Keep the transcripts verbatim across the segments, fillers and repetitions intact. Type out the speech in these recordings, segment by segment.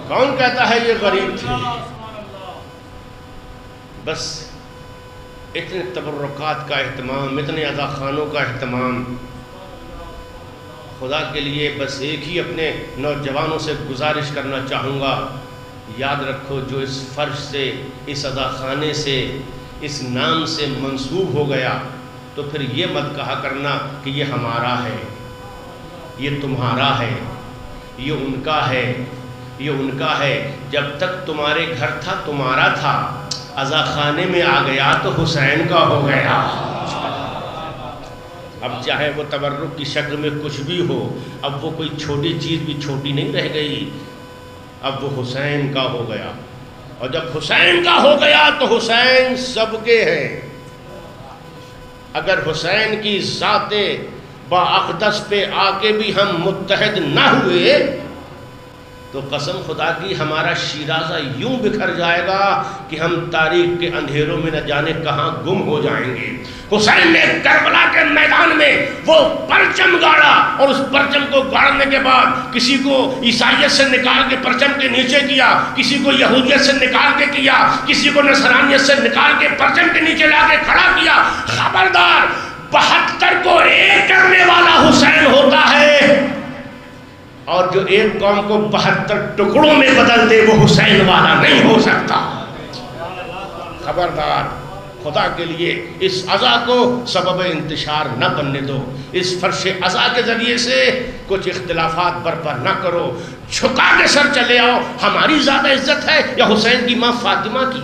کون کہتا ہے یہ غریب تھے؟ بس اتنے تبرکات کا اہتمام، اتنے عزا خانوں کا اہتمام، خدا کے لیے بس ایک ہی اپنے نوجوانوں سے گزارش کرنا چاہوں گا، یاد رکھو جو اس فرش سے، اس عزا خانے سے، اس نام سے منسوب ہو گیا تو پھر یہ مت کہا کرنا کہ یہ ہمارا ہے، یہ تمہارا ہے، یہ ان کا ہے، یہ ان کا ہے۔ جب تک تمہارے گھر تھا تمہارا تھا، عزا خانے میں آ گیا تو حسین کا ہو گیا۔ اب چاہے وہ تبرک کی شکل میں کچھ بھی ہو، اب وہ کوئی چھوٹی چیز بھی چھوٹی نہیں رہ گئی، اب وہ حسین کا ہو گیا، اور جب حسین کا ہو گیا تو حسین سب کے ہیں۔ اگر حسین کی ذات با اقدس پہ آ کے بھی ہم متحد نہ ہوئے تو قسم خدا کی ہمارا شیرازہ یوں بکھر جائے گا کہ ہم تاریخ کے اندھیروں میں نہ جانے کہاں گم ہو جائیں گے۔ حسین نے کربلا کے میدان میں وہ پرچم گاڑا، اور اس پرچم کو گاڑنے کے بعد کسی کو عیسائیت سے نکال کے پرچم کے نیچے کیا، کسی کو یہودیت سے نکال کے کیا، کسی کو نصرانیت سے نکال کے پرچم کے نیچے لا کے کھڑا کیا۔ خبردار، بہتر کو ایک کرنے والا حسین ہوتا ہے، اور جو ایک قوم کو بہتر ٹکڑوں میں بدل دے وہ حسین والا نہیں ہو سکتا۔ خبردار، خدا کے لیے اس عزا کو سبب انتشار نہ بننے دو، اس فرش عزا کے ذریعے سے کچھ اختلافات برپا نہ کرو، جھکا کے سر چلے آؤ۔ ہماری زیادہ عزت ہے یا حسین کی ماں فاطمہ کی؟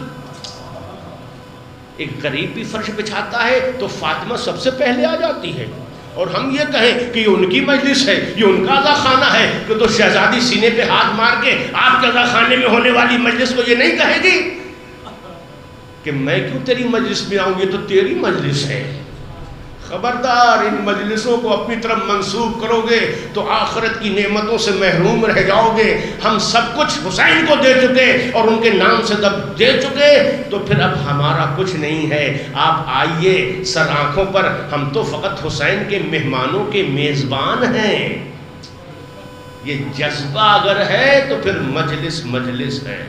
ایک غریب بھی فرش بچھاتا ہے تو فاطمہ سب سے پہلے آ جاتی ہے، اور ہم یہ کہیں کہ یہ ان کی مجلس ہے، یہ ان کا عزا خانہ ہے، کہ تو شہزادی سینے پہ ہاتھ مار کے آپ کے عزا خانے میں ہونے والی مجلس کو یہ نہیں کہے گی کہ میں کیوں تیری مجلس میں آؤں، یہ تو تیری مجلس ہے۔ خبردار، ان مجلسوں کو اپنی طرف منسوب کرو گے تو آخرت کی نعمتوں سے محروم رہ جاؤ گے۔ ہم سب کچھ حسین کو دے چکے اور ان کے نام سے جب دے چکے تو پھر اب ہمارا کچھ نہیں ہے۔ آپ آئیے سر آنکھوں پر، ہم تو فقط حسین کے مہمانوں کے میزبان ہیں۔ یہ جذبہ اگر ہے تو پھر مجلس مجلس ہے،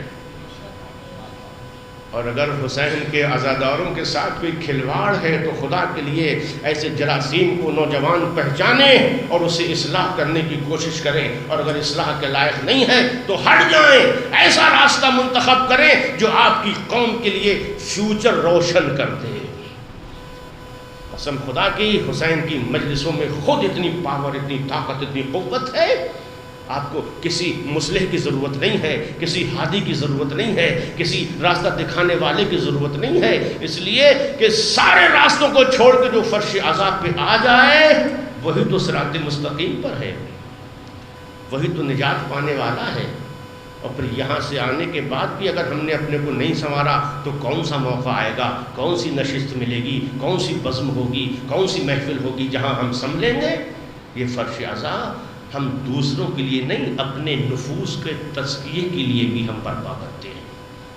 اور اگر حسین کے عزاداروں کے ساتھ کوئی کھلواڑ ہے تو خدا کے لیے ایسے جراثیم کو نوجوان پہچانیں اور اسے اصلاح کرنے کی کوشش کریں، اور اگر اصلاح کے لائق نہیں ہے تو ہٹ جائیں، ایسا راستہ منتخب کریں جو آپ کی قوم کے لیے فیوچر روشن کر دے۔ قسم خدا کی حسین کی مجلسوں میں خود اتنی پاور، اتنی طاقت، اتنی قوت ہے، آپ کو کسی مصلح کی ضرورت نہیں ہے، کسی ہادی کی ضرورت نہیں ہے، کسی راستہ دکھانے والے کی ضرورت نہیں ہے، اس لیے کہ سارے راستوں کو چھوڑ کے جو فرش عذاب پہ آ جائے وہی تو صراط مستقیم پر ہے، وہی تو نجات پانے والا ہے۔ اور پھر یہاں سے آنے کے بعد بھی اگر ہم نے اپنے کو نہیں سنوارا تو کون سا موقع آئے گا، کون سی نشست ملے گی، کون سی بزم ہوگی، کون سی محفل ہوگی جہاں ہم سنبھلیں گے؟ یہ فرش عذاب ہم دوسروں کے لیے نہیں، اپنے نفوس کے تزکیے کے لیے بھی ہم برپا کرتے ہیں۔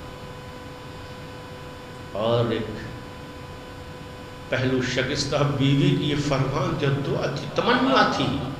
اور ایک پہلو شکستہ بیوی کی یہ فرمان جو دعا تھی، تمنا تھی